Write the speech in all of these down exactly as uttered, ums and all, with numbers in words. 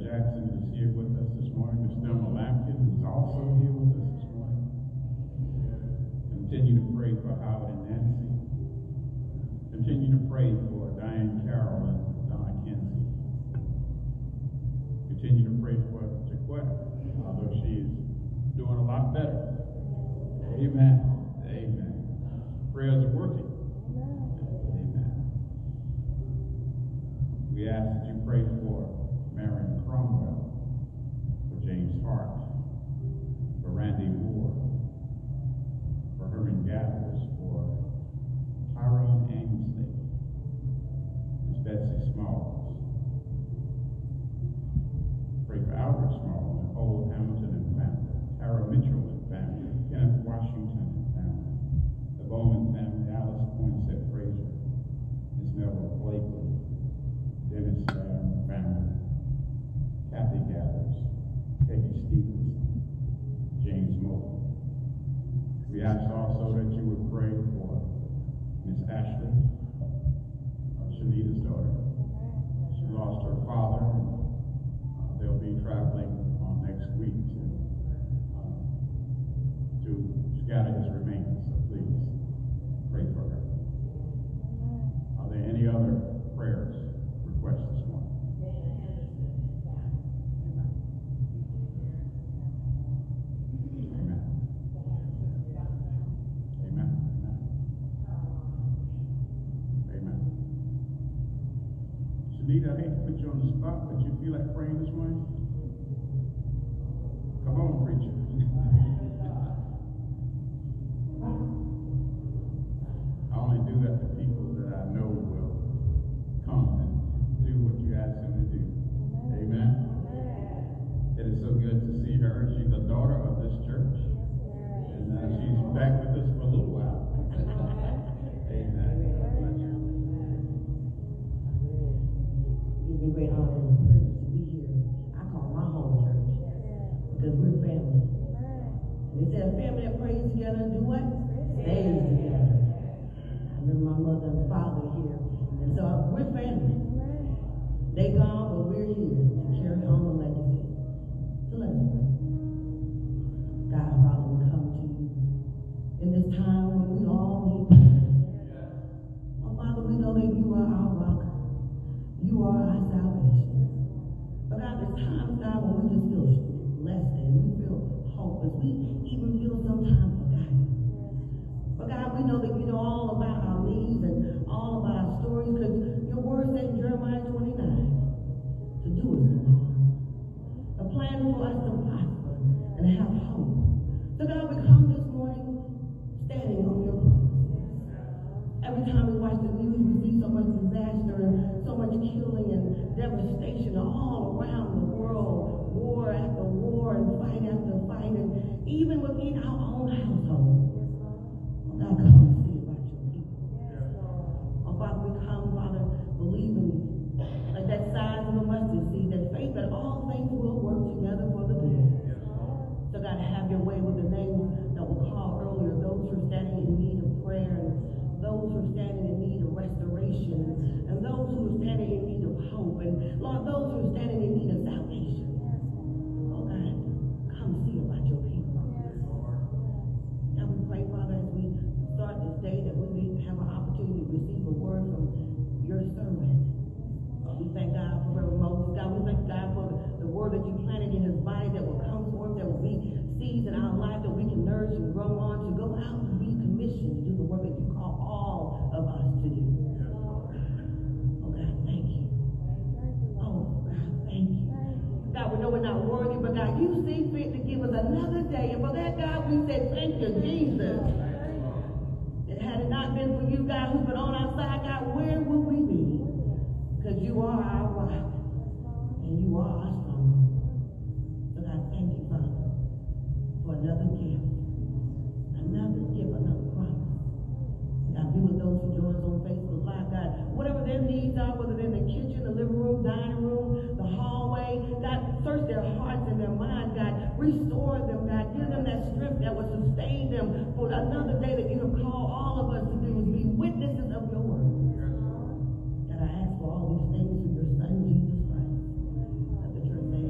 Jackson is here with us this morning. Miss Thelma Lampkin is also here with us this morning. Continue to pray for Howard and Nancy. Continue to pray for Diane Carroll and Donna Kinsey. Continue to pray for Jaquetta, although she is doing a lot better. Amen. Amen. Prayers are working. Amen. We ask that you pray for Marion Cromwell, for James Hart, for Randy Moore, for Herman Gathers, for Tyrone Ainsley, Miss Betsy Smalls. Pray for Albert Smalls, Nicole Hamilton and family, Tara Mitchell and family, Kenneth Washington and family, the Bowman family, Alice Poinsett Fraser, Miss Melville Blakely, Dennis Lamb family, Kathy Gathers, Peggy Stevenson, James Moore. We ask also that you would pray for Miss Ashley, uh, Shanita's daughter. She lost her father, and uh, they'll be traveling uh, next week to, uh, to scatter his remains, so please pray for her. Are there any other prayers, requests this morning? I hate to put you on the spot, but you feel like praying this morning? Come on, preacher. I only do that to people that I know will come and do what you ask them to do. Amen. It is so good to see her. She's a daughter of this church. And uh, she's back with us for a little while. Amen. It's a great honor and privilege to be here. I call my home church because we're family. And they said a family that prays together do what? Stays together. I remember my mother and father here. And so we're family. They gone, but we're here to carry on the legacy. So let's pray. God, Father, we come to you in this time when we all need prayer. Oh, Father, we know that you are our rock. You are our salvation. But God, there's times, God, when we just feel less than, we feel hopeless. We even feel sometimes forgotten. But God, we know that you know all about our needs and all about our stories, because your word said in Jeremiah twenty-nine to do us good harm. A plan for us to prosper and have hope. So God, we come this morning standing on your promises. Every time we watch the news, we see so much disaster and so much killing and devastation all around the world, war after war and fight after fight, and even within our own household. Oh, God, come and see about your people. Oh, Father, we come, Father, believing like that size of a mustard seed, that faith that all things will work together for the good. So, God, have your way with the names that were called earlier, those who are standing in need of prayer, and those who are standing in need of restoration, and those who are standing in need of hope, and Lord, those who are standing in need of salvation. Oh God, come see about your people. Now we pray, Father, as we start this day, that we may have an opportunity to receive a word from your servant. We thank God for Reverend Moses. God, we thank God for the, the word that you planted in his body that will come forth, that will be seeds in our life that we can nourish and grow on, to go out and be commissioned to do the work that you call all of us to do. Oh God, thank you. Oh God, thank you. God, we know we're not worthy, but God, you see fit to give us another day. And for that, God, we say thank you, Jesus. And had it not been for you, God, who's been on our side, God, where would we be? Because you are our rock, and you are our stronghold. So God, thank you, Father, for another gift, another gift, another promise. God, be with those who join us on Facebook Live, God. Whatever their needs are, whether they're in the kitchen, the living room, dining room, the hallway, God, search their hearts and their minds, God. Restore them, God. Give them that strength that will sustain them for another day that you have called all of us to do, is be witnesses of your word. God, I ask for all these things through your Son, Jesus Christ. Let the church say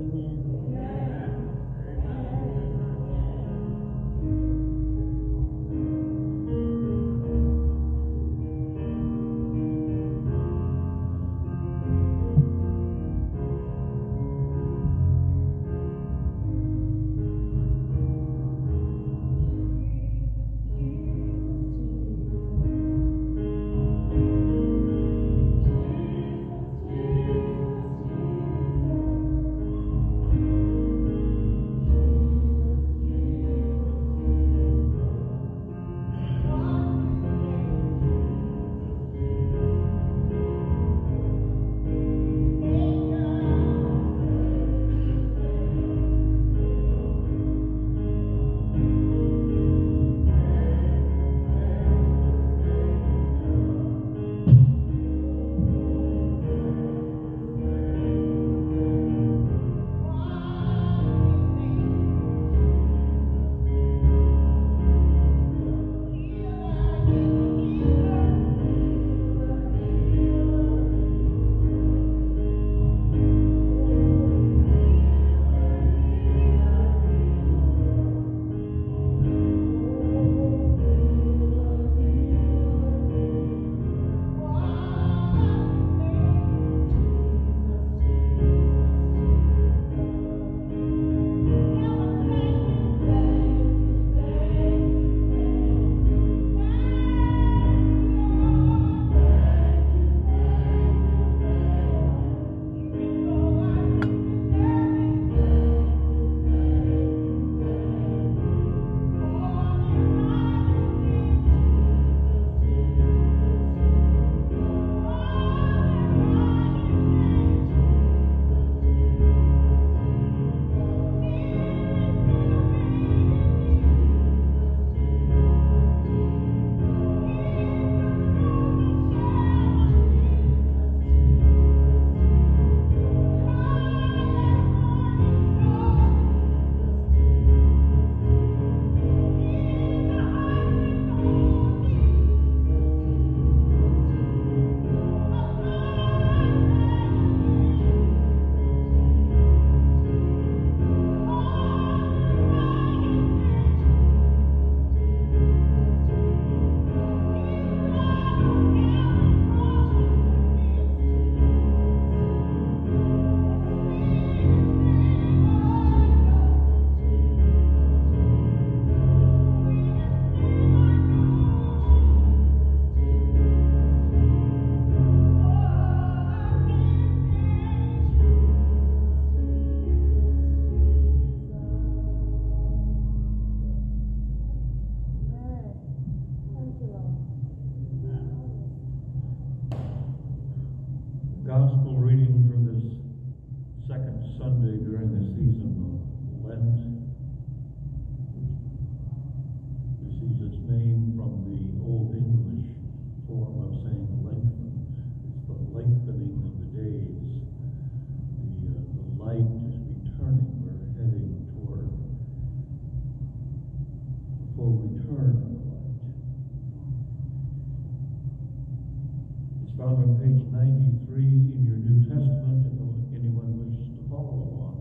page ninety-three in your New Testament, if anyone wishes to follow along.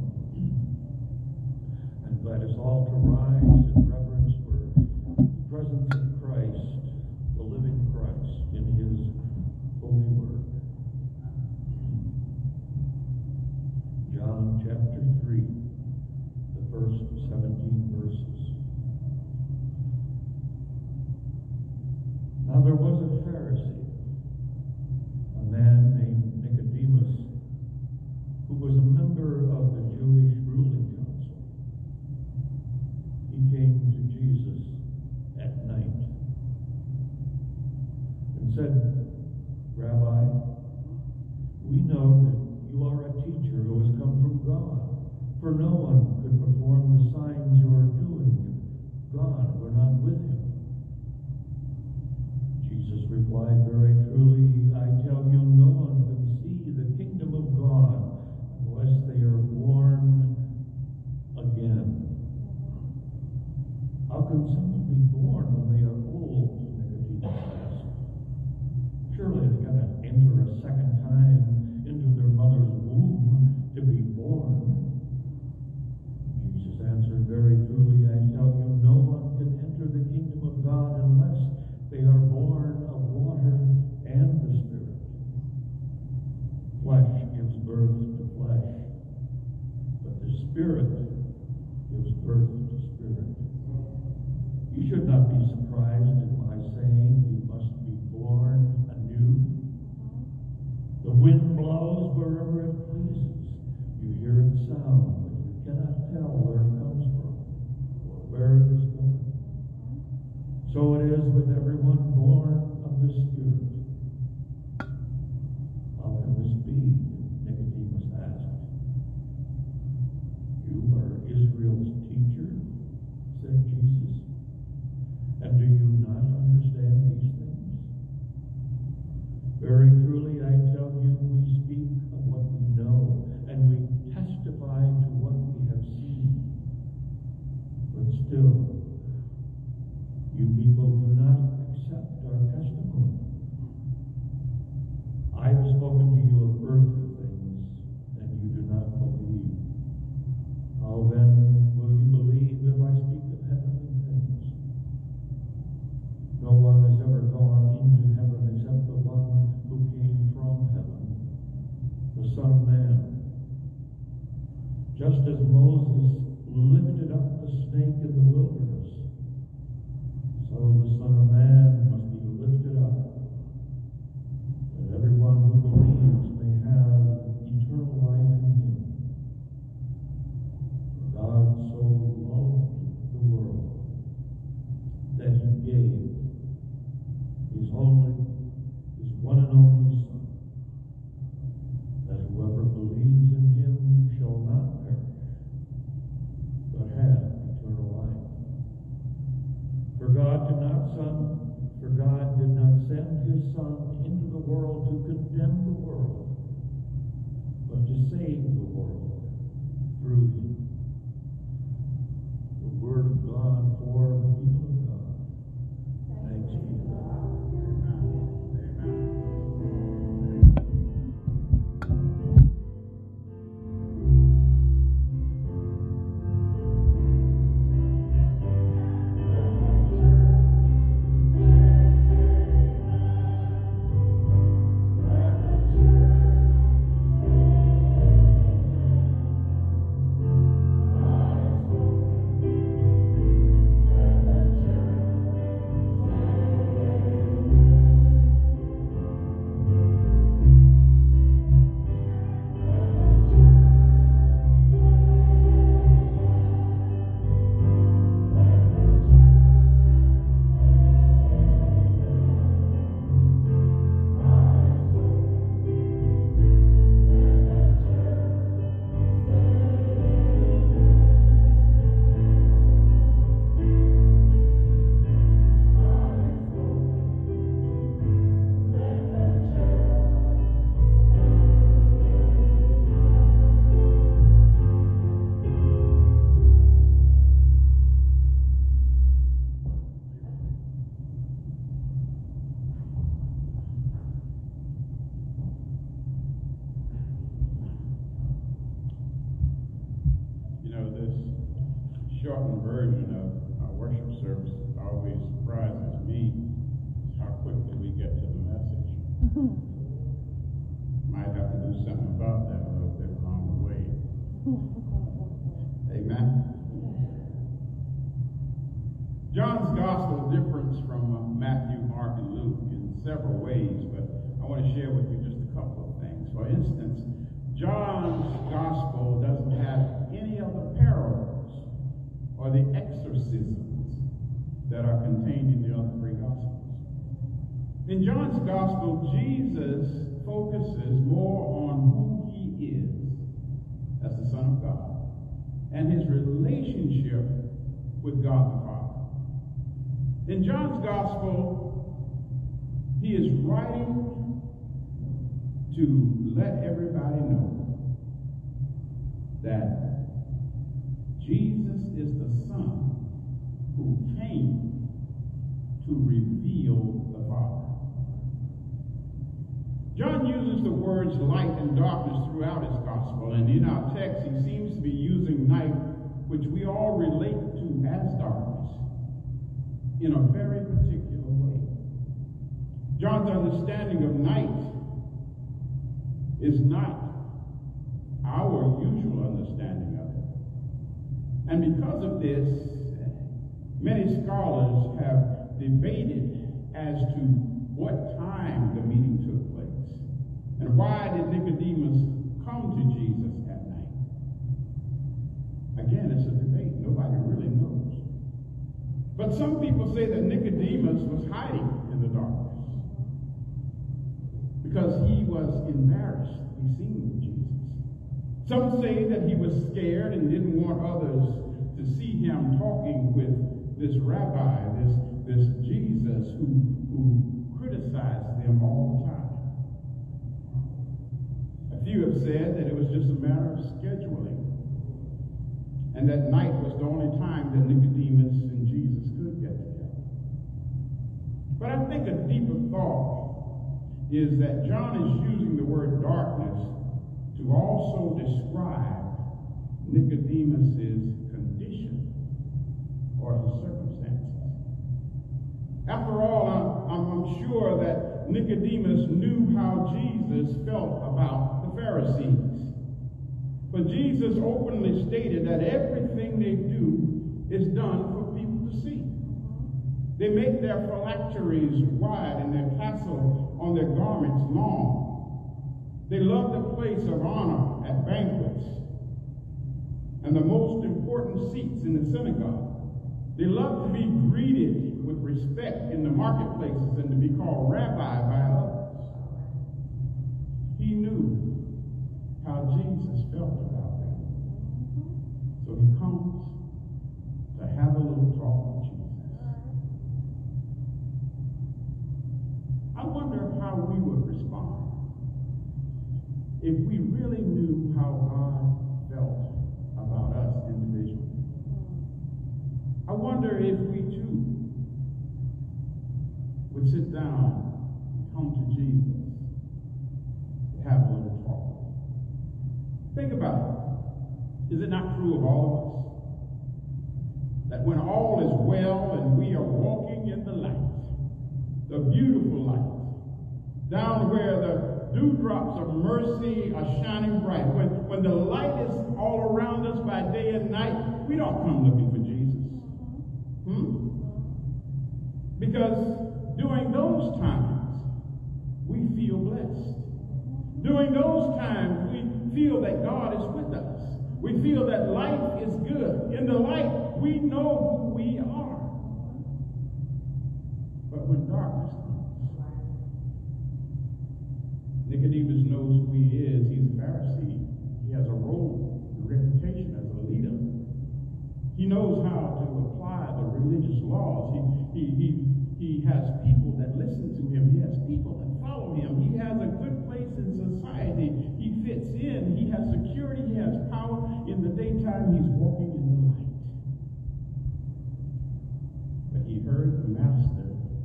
I invite us all to rise in reverence for the presence of Christ, the living Christ, in his holy word. John chapter three, the first seventeen verses. Now there was a Pharisee, a man named Nicodemus, who was a member of the Jewish ruling council. He came to Jesus at night and said, Rabbi, we know that you are a teacher who has come from God, for no one could perform the signs you are doing if God were not with him. Jesus replied, very truly, I tell you, no one can see the kingdom of God unless they are born again. How can someone be born when they are old? Nicodemus asked. Surely they cannot enter a second time into their mother's womb to be born. Jesus answered, very truly, I tell you, no one can enter the kingdom of God unless they are born of water and the Spirit. Flesh gives birth to flesh, but the Spirit gives birth to spirit. You should not be surprised at my saying you must be born anew. The wind blows wherever it pleases. You hear its sound, but you cannot tell where it comes from or where it is going. So it is with everyone born of the Spirit. How can this be? Nicodemus asked. You are Israel's teacher, said Jesus, and do you not understand these things? Very truly, I tell you, we speak of what we know, and we testify to what we have seen. But still, you people do not accept our testimony. I have spoken to you of earthly things, and you do not believe. How then will you believe if I speak of heavenly things? No one has ever gone into heaven except the one who came from heaven, the Son of Man. Just as Moses lifted up the snake in the wilderness, so the Son of Man must be lifted up, that everyone who believes may have eternal life in him. For God so loved the world that he gave his only, his one and only Son, that whoever believes in him shall not perish, but have eternal life. For God did not son, for God did not send his Son into the world to condemn the world, but to save the world through him. The word of God for the people of God. Thanks be to God. Amen. shortened version of our worship service always surprises me how quickly we get to the message. Might have to do something about that a little bit along the way. Amen. John's gospel differs from uh, Matthew, Mark, and Luke in several ways, but I want to share with you just a couple of things. For instance, John's gospel doesn't have any of the parables or the exorcisms that are contained in the other three gospels. In John's gospel, Jesus focuses more on who he is as the Son of God and his relationship with God the Father. In John's gospel, he is writing to let everybody know that Jesus is the Son who came to reveal the Father. John uses the words light and darkness throughout his gospel, and in our text he seems to be using night, which we all relate to as darkness, in a very particular way. John's understanding of night is not our usual understanding of it. And because of this, many scholars have debated as to what time the meeting took place and why did Nicodemus come to Jesus at night. Again, it's a debate. Nobody really knows. But some people say that Nicodemus was hiding in the darkness because he was embarrassed to be seen with Jesus. Some say that he was scared and didn't want others to see him talking with this rabbi, this, this Jesus who, who criticized them all the time. A few have said that it was just a matter of scheduling, and that night was the only time that Nicodemus and Jesus could get together. But I think a deeper thought is that John is using the word darkness to also describe Nicodemus's condition or his circumstances. After all, I'm, I'm sure that Nicodemus knew how Jesus felt about the Pharisees. But Jesus openly stated that everything they do is done for people to see. They make their phylacteries wide and their tassel on their garments long. They love the place of honor at banquets and the most important seats in the synagogue. They love to be greeted with respect in the marketplaces and to be called rabbi by others. He knew how Jesus felt about them. So he comes to have a little talk with Jesus. I wonder how we would respond if we really knew how God felt about us individually. I wonder if we too would sit down and come to Jesus to have a little talk. Think about it. Is it not true of all of us that when all is well and we are walking in the light, the beautiful light, down where the dewdrops of mercy are shining bright, when, when the light is all around us by day and night, we don't come looking for Jesus. Hmm? Because during those times, we feel blessed. During those times, we feel that God is with us. We feel that life is good. In the light, we know who we are. But when darkness comes, Nicodemus knows who he is. He's a Pharisee. He has a role, a reputation as a leader. He knows how to apply the religious laws. He, he, he, he has people that listen to him. He has people that follow him. He has a good place in society. He fits in. He has security. He has power. In the daytime, he's walking in the light. But he heard the master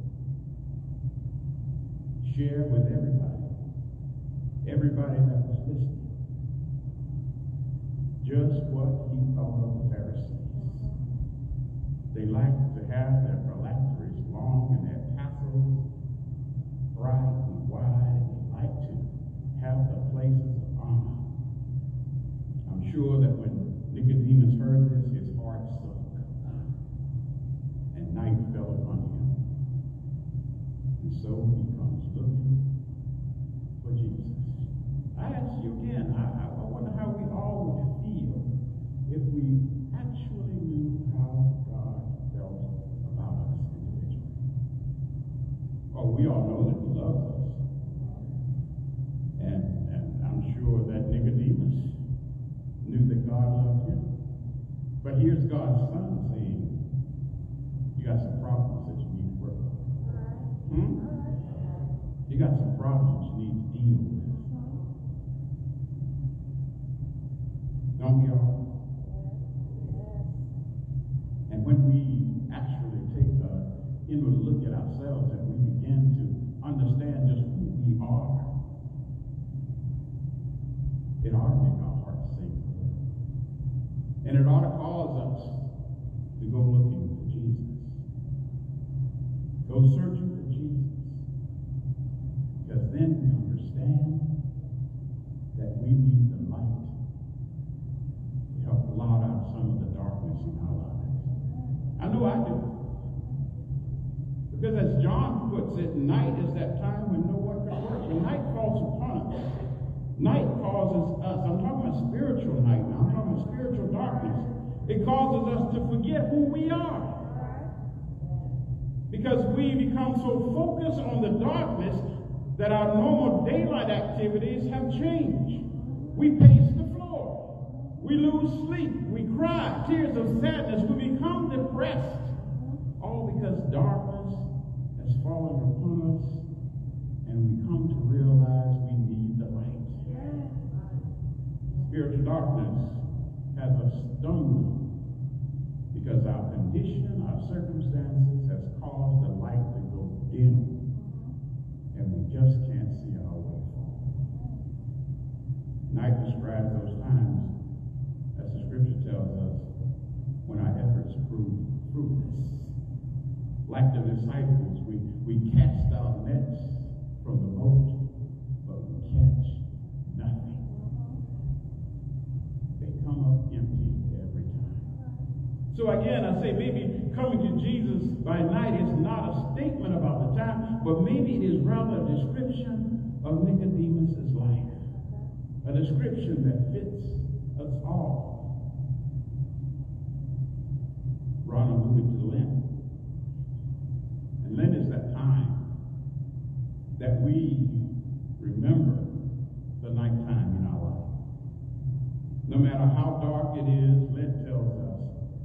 share with everybody, everybody that was listening, just what he thought of the Pharisees. They like to have their phylacteries long and their tassels bright and wide, and they like to have the places of honor. I'm sure that when Nicodemus heard this, his heart sunk, and night fell upon him. And so he comes looking for Jesus. I ask you again, I, I wonder how we all would feel if we actually knew how God felt about us individually. Oh, we all know that he loves us. And, and I'm sure that Nicodemus knew that God loved him. But here's God's son saying, you got some problems that you need to work on. Hmm? You got some problems you need to deal with. Don't we all? And when we actually take a inward look at ourselves and we begin to understand just who we are, it ought to make our hearts sing. And it ought to cause us to go looking for Jesus. Go searching for Jesus. Because then we understand that we need the light to help blot out some of the darkness in our lives. I know I do. Because as John puts it, night is that time when no one can work. When night falls upon us, night causes us, I'm talking about spiritual night now, I'm talking about spiritual darkness. It causes us to forget who we are. Because we become so focused on the darkness that our normal daylight activities have changed. We pace the floor. We lose sleep. We cry tears of sadness. We become depressed. All because darkness has fallen upon us, and we come to realize we need the light. Spiritual darkness has us stumbled because our condition, our circumstances has caused the light to go dim, and we just can't see our way forward. Night describes those times, as the scripture tells us, when our efforts prove fruitless. Like the disciples, we, we cast our nets from the boat, but we catch nothing. They come up empty every time. So again, I say maybe coming to Jesus by night is not a statement about the time, but maybe it is rather a description of Nicodemus' life. A description that fits us all. Ron alluded to Lent. And Lent is that time that we remember the nighttime in our life. No matter how dark it is, Lent tells us,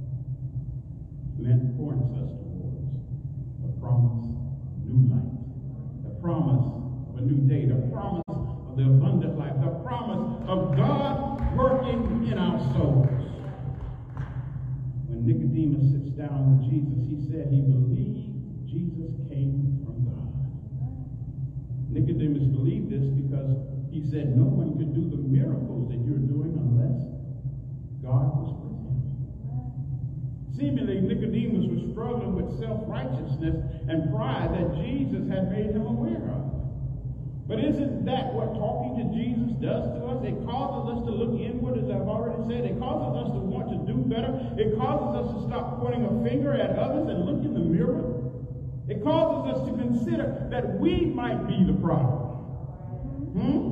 Lent points us towards the promise of new light, the promise of a new day, the promise of the abundant life, the promise of God working in our souls. When Nicodemus sits down with Jesus, he said he believed Jesus came from God. Nicodemus believed this because he said no one could do the miracles that you're doing unless God was with him. Seemingly, Nicodemus was struggling with self-righteousness and pride that Jesus had made him aware of. But isn't that what talking to Jesus does to us? It causes us to look inward, as I've already said. It causes us to want to do better. It causes us to stop pointing a finger at others and look in the mirror. It causes us to consider that we might be the problem. Hmm?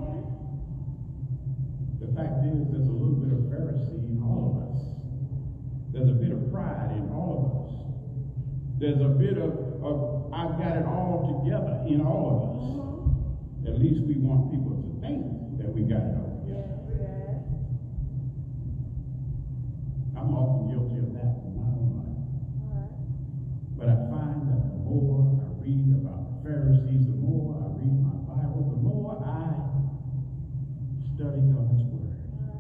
The fact is, there's a little bit of Pharisee in all of us. There's a bit of pride in all of us. There's a bit of, of I've got it all together in all of us. At least we want people to think that we got it all together. I'm often guilty of that in my own life. But I find that the more I read about the Pharisees, the more I read my Bible, the more I study God's Word.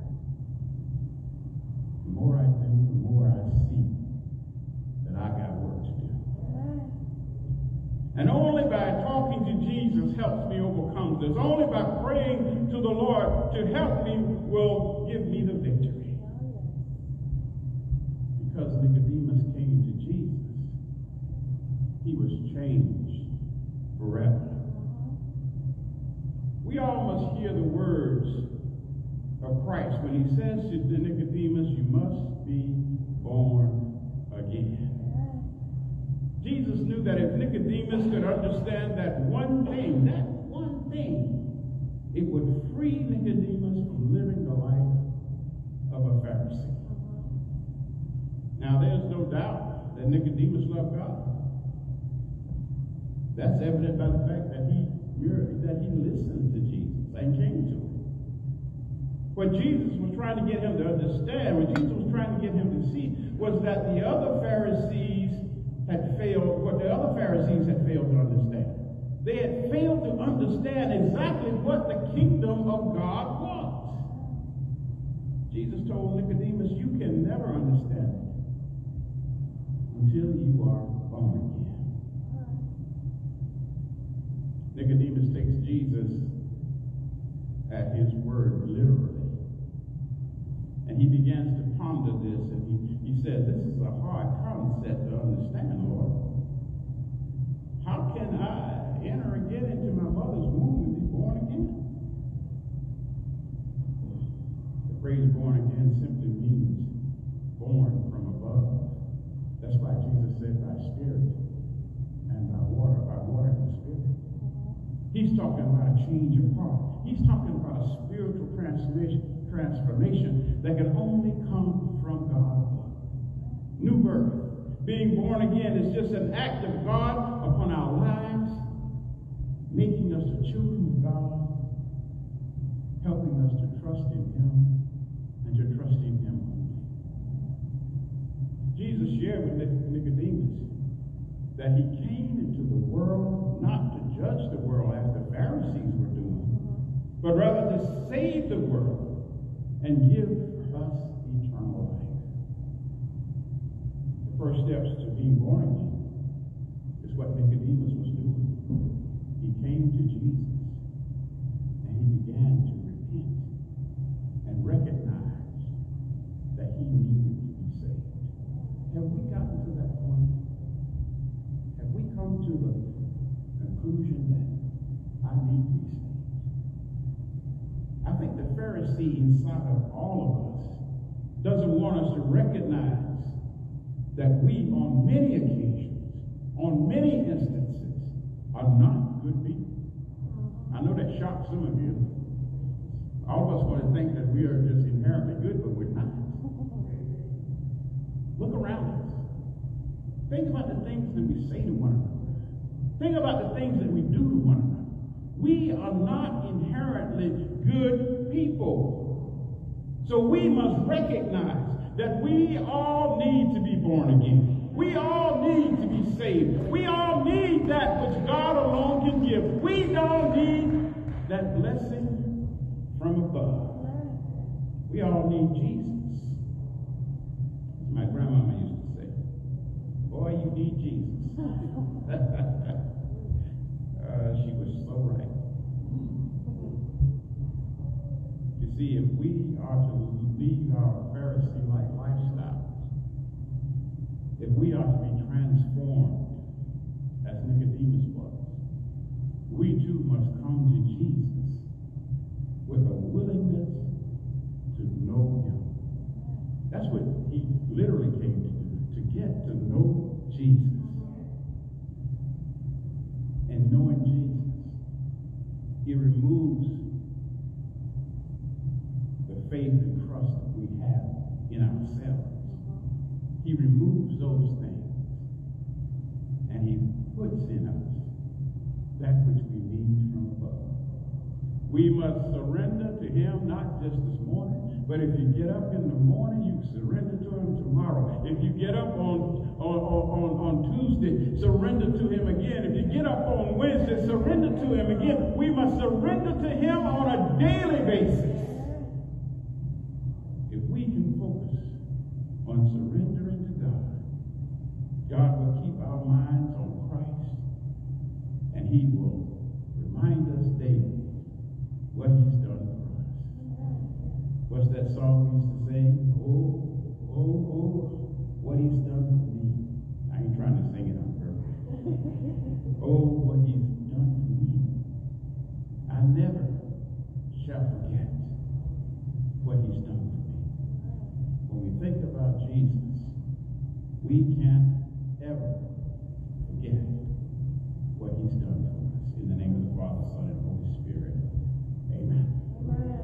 The more I do, the more I see that I got work to do. And only by talking to Jesus helps me overcome this. Only by praying to the Lord to help me will give me the victory. Because because Nicodemus came to Jesus, he was changed forever. We all must hear the words of Christ when he says to Nicodemus, you must be born again. Jesus knew that if Nicodemus could understand that one thing, that one thing, it would free Nicodemus from living the life of a Pharisee. Now, there's no doubt that Nicodemus loved God. That's evident by the fact that he that he listened to Jesus and came to him. What Jesus was trying to get him to understand, what Jesus was trying to get him to see, was that the other Pharisees had failed, what the other Pharisees had failed to understand. They had failed to understand exactly what the kingdom of God was. Jesus told Nicodemus, you can never understand it until you are born again. Nicodemus takes Jesus at his word literally. And he begins to ponder this, and he, he says, this is a hard concept to understand, Lord. How can I enter again into my mother's womb and be born again? The phrase born again simply means born from above. That's why Jesus said by spirit and by water, by water and spirit. He's talking about a change of heart. He's talking about a spiritual transformation, transformation that can only come from God. New birth, being born again, is just an act of God upon our lives, making us the children of God, helping us to trust in him and to trust in him only. Jesus shared with Nicodemus that he came into the world not to judge the world as the Pharisees were doing, but rather to save the world and give us eternal life. The first steps to being born again is what Nicodemus was doing. He came to Jesus and he began to repent and recognize that he needed to be saved. Have we gotten to that point? Have we come to the conclusion that I need to be saved? I think the Pharisee inside of all of us doesn't want us to recognize that we, on many occasions, on many instances, are not good people. I know that shocks some of you. All of us want to think that we are just inherently good, but we're not. Look around us. Think about the things that we say to one another. Think about the things that we do to one another. We are not inherently good people. So we must recognize that we all need to be born again. We all need to be saved. We all need that which God alone can give. We don't need that blessing from above. We all need Jesus. As my grandmama used to say, boy, you need Jesus. uh, she was so right. You see, if we are to leave our Pharisee-like lifestyles, if we are to be transformed as Nicodemus was, we too must come to Jesus with a willingness to know him. That's what he literally came to do, to get to know Jesus. And knowing Jesus, he removes the faith and trust that we have in ourselves. He removes those things, and he puts in us that which we need from above. We must surrender to him, not just this morning, but if you get up in the morning, you surrender to him tomorrow. If you get up on, on, on, on Tuesday, surrender to him again. If you get up on Wednesday, surrender to him again. We must surrender to him on a daily basis. If we can focus on surrendering to God, God will keep our minds on Christ, and he will remind us daily what he's done for us. What's that song we used to sing? Oh, oh, oh, what he can't ever forget what he's done for us. In the name of the Father, Son, and Holy Spirit. Amen. Amen.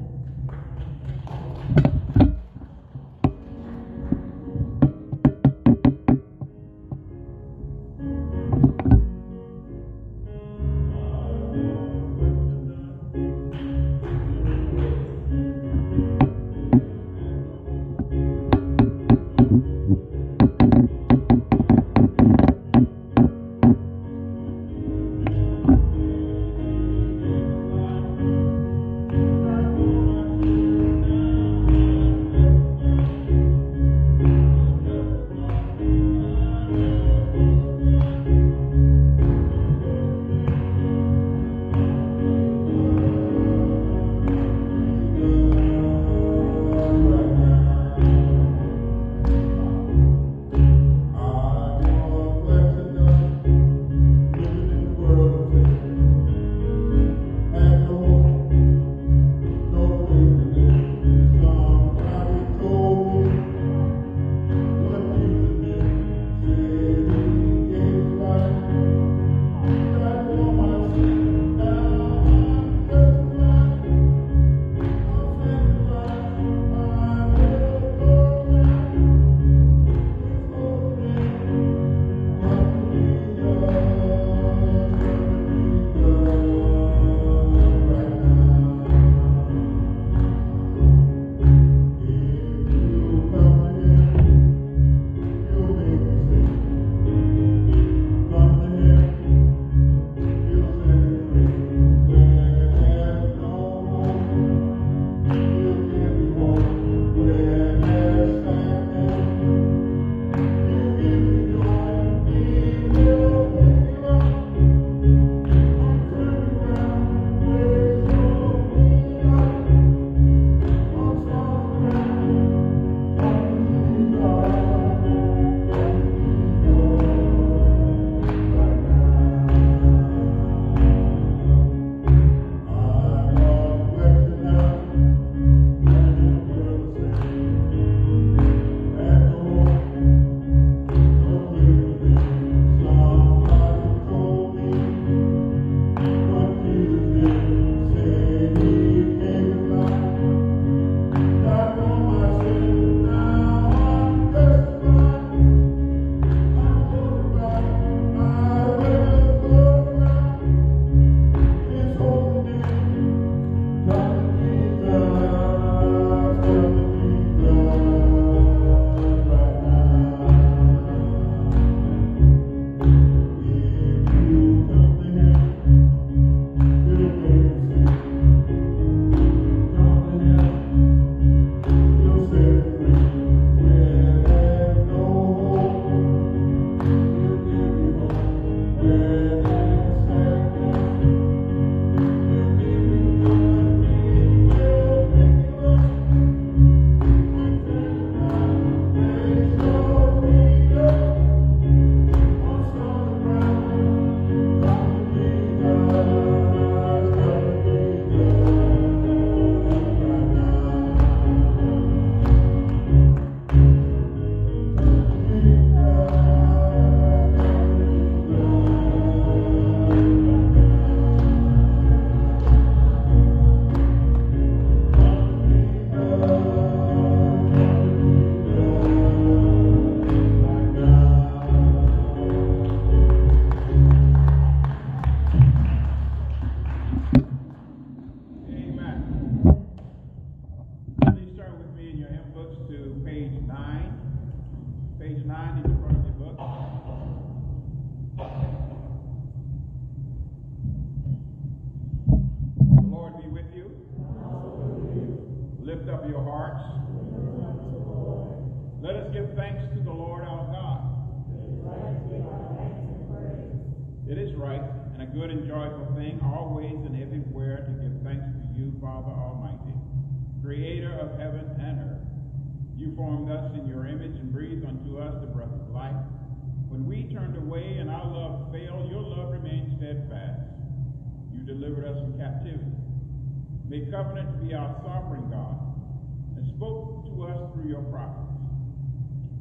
It is right and a good and joyful thing, always and everywhere, to give thanks to you, Father Almighty, Creator of heaven and earth. You formed us in your image and breathed unto us the breath of life. When we turned away and our love failed, your love remained steadfast. You delivered us from captivity, made covenant to be our sovereign God, and spoke to us through your prophets.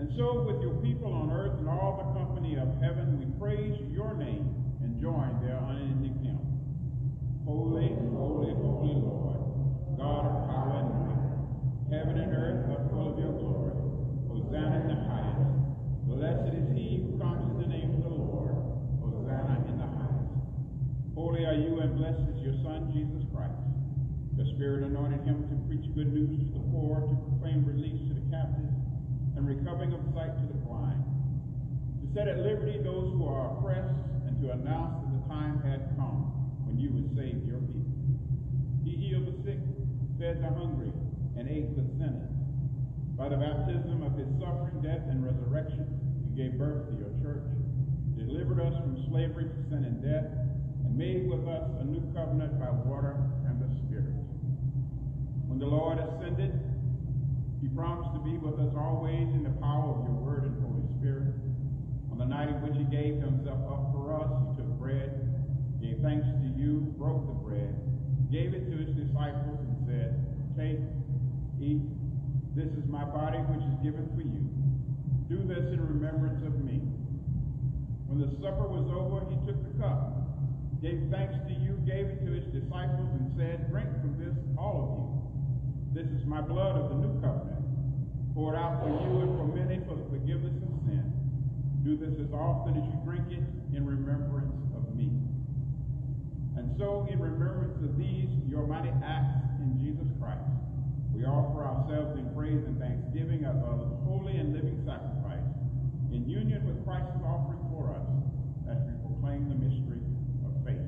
And so with your people on earth and all the company of heaven, we praise your name and join their unending hymn. Holy, holy, holy Lord, God of power and might, heaven and earth are full of your glory. Hosanna in the highest. Blessed is he who comes in the name of the Lord. Hosanna in the highest. Holy are you, and blessed is your Son, Jesus Christ. Your Spirit anointed him to preach good news to the poor, to proclaim release to the captives, and recovering of sight to the blind, to set at liberty those who are oppressed, and to announce that the time had come when you would save your people. He healed the sick, fed the hungry, and ate with sinners. By the baptism of his suffering, death, and resurrection, you gave birth to your church, delivered us from slavery to sin and death, and made with us a new covenant by water and the Spirit. When the Lord ascended, he promised to be with us always in the power of your word and Holy Spirit. On the night in which he gave himself up for us, he took bread, gave thanks to you, broke the bread, gave it to his disciples, and said, "Take, eat. This is my body which is given for you. Do this in remembrance of me." When the supper was over, he took the cup, gave thanks to you, gave it to his disciples, and said, "Drink from this, all of you. This is my blood of the new covenant, poured out for you and for many for the forgiveness of sin. Do this as often as you drink it in remembrance of me." And so, in remembrance of these, your mighty acts in Jesus Christ, we offer ourselves in praise and thanksgiving as a holy and living sacrifice, in union with Christ's offering for us, as we proclaim the mystery of faith.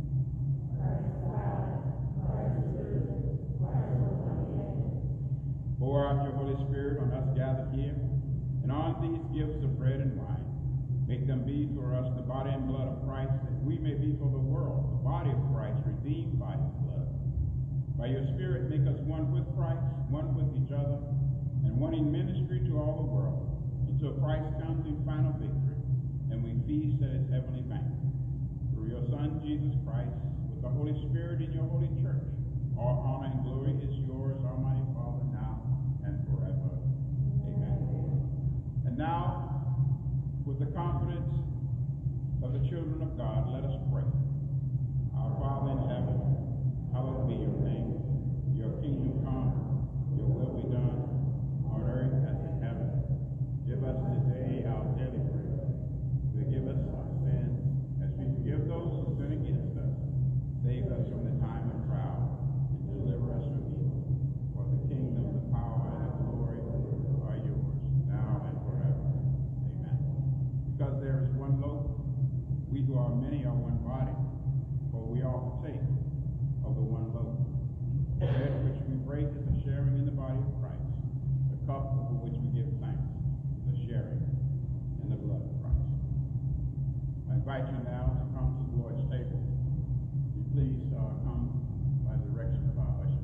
Pour out your Holy Spirit on us gathered here, and on these gifts of bread and wine. Make them be for us the body and blood of Christ, that we may be for the world the body of Christ, redeemed by his blood. By your Spirit, make us one with Christ, one with each other, and one in ministry to all the world, until Christ comes in final victory, and we feast at his heavenly banquet. Through your Son, Jesus Christ, with the Holy Spirit in your holy church, all honor and glory is yours, Almighty Father, now and forever. Amen. And now, with the confidence of the children of God, let us pray. Our Father in heaven, hallowed be your name. Your kingdom come, your will be done, on earth as in heaven. Give us today our daily bread. Forgive us our sins, as we forgive those who sin against us. Save us from the time of trial, and deliver us from evil. For the kingdom, the power, and the glory are yours, now and forever. Amen. Because there is one loaf, we who are many are one body, for we all partake of the one loaf. The bread which we break is a sharing in the body of Christ. The cup over which we give thanks is a sharing in the blood of Christ. I invite you now to come to the Lord's table. You please uh, come by the direction of our ushers.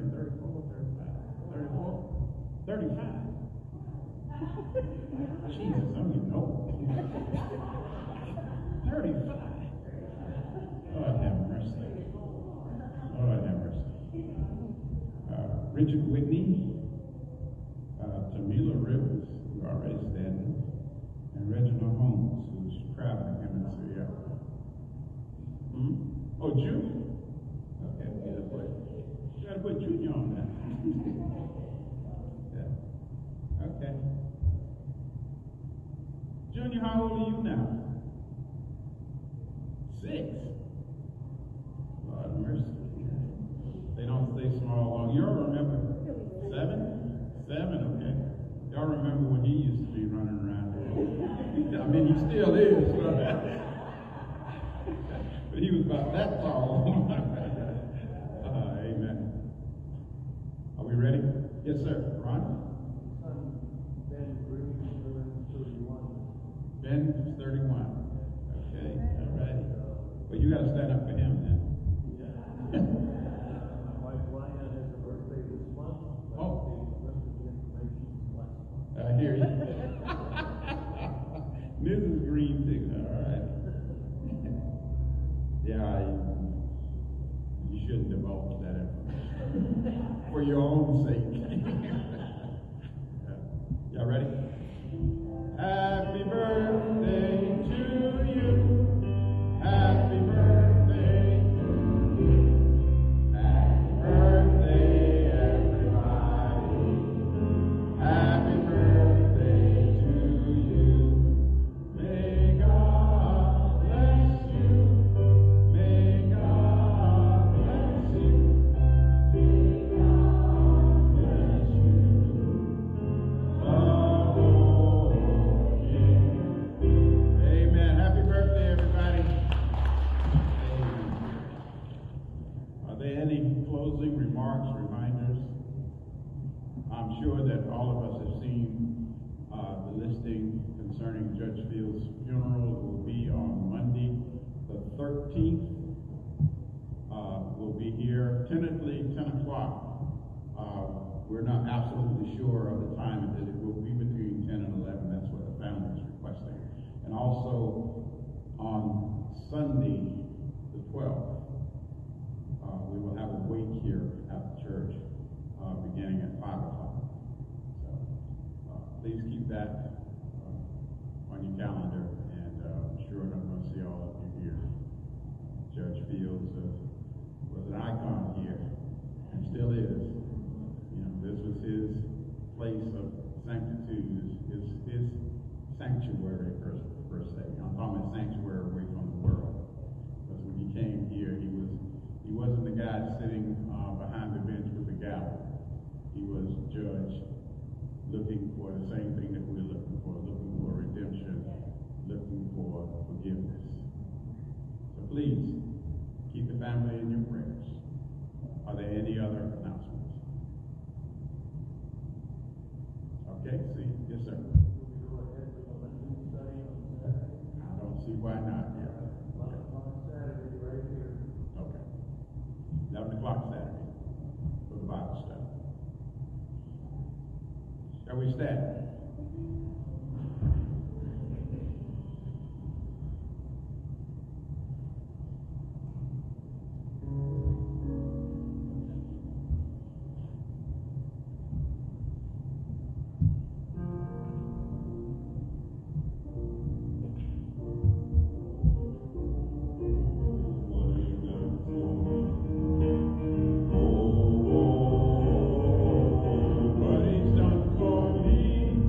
thirty-four, thirty-five, thirty-four, thirty-five. Jesus, I'm getting old. thirty-five. Lord have mercy. Lord have mercy. Uh, Richard Whitney, uh, Tamila Rivers, who are already standing, and Reginald Holmes, who's traveling him and Syria. Hmm? Oh, Junior? Okay, we gotta put, we gotta put Junior on that. Yeah. Okay. Junior, how old are you now? Six. Lord mercy. They don't stay small long. Y'all remember? Seven? Seven, okay. Y'all remember when he used to be running around there? I mean, he still is. But he was about that tall. uh, amen. Are we ready? Yes, sir. Ron? Ben is thirty-one. Okay, all right. Well, you got to stand up for him then. Yeah. My wife Lana has her birthday this month. Oh. The rest of the information is last month. I hear you. Missus Green, too. All right. Yeah, I, you shouldn't divulge that information. For your own sake. Y'all ready? Happy birthday to you. Happy birthday to you. Happy birthday, everybody. Happy birthday to you. May God bless you. May God bless you. May God bless you. Oh, yeah. Amen. Happy birthday, everybody. Amen. Are there any closing remarks, reminders? I'm sure that all of us have seen uh, the listing concerning Judge Field's funeral. It will be on Monday, the thirteenth. Uh, we'll be here tentatively ten o'clock. Uh, we're not absolutely sure of the time, but it will be between ten and eleven. That's what the family is requesting. And also on Sunday, the twelfth, uh, we will have a wake here at the church uh, beginning at five o'clock. So uh, please keep that uh, on your calendar, and uh, I'm sure I'm going to see all of you here. Judge Fields uh, was an icon here, and still is. You know, this was his place of sanctitude, his, his sanctuary, per, per se. I'm talking about sanctuary away from the world. Because when he came here, he was he wasn't the guy sitting uh, behind the bench with the gavel. He was judge, looking for the same thing that we're looking for, looking for redemption, looking for forgiveness. So please, keep the family in your prayers. Are there any other announcements? Okay, see, yes, sir. I don't see why not. Yeah. Okay. Eleven o'clock Saturday for the Bible study. Shall we stand? What he's done for me.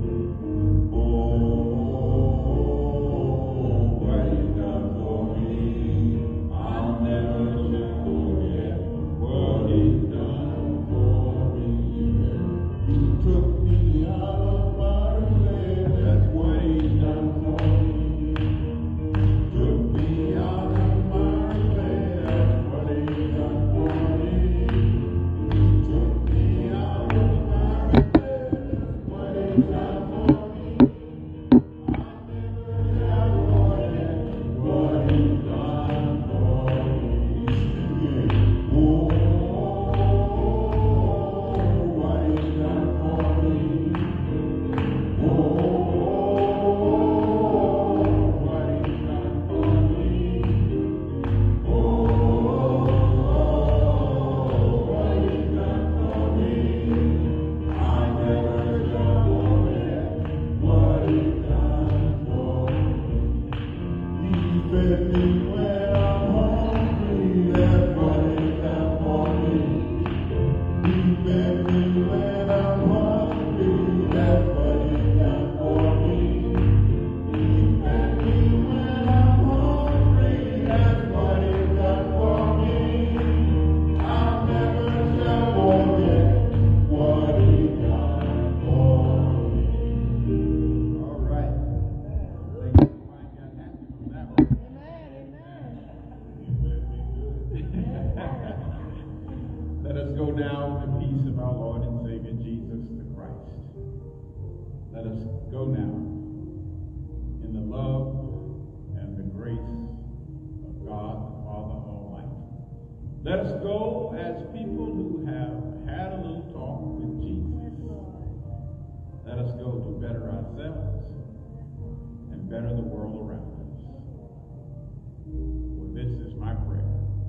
us go now in the peace of our Lord and Savior Jesus the Christ. Let us go now in the love and the grace of God the Father Almighty. Let us go as people who have had a little talk with Jesus. Let us go to better ourselves and better the world around us. For this is my prayer.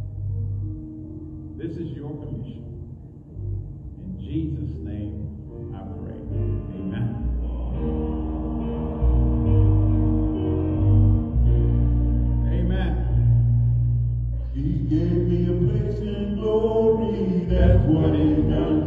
This is your commission. In Jesus' name I pray. Amen. Amen. He gave me a place in glory. That's what he done.